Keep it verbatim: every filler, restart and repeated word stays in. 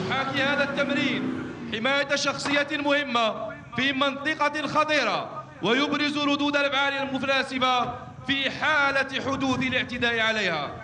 يحاكي هذا التمرين حماية شخصية مهمة في منطقة خطيرة، ويبرز ردود الأفعال المتناسبة في حالة حدوث الاعتداء عليها.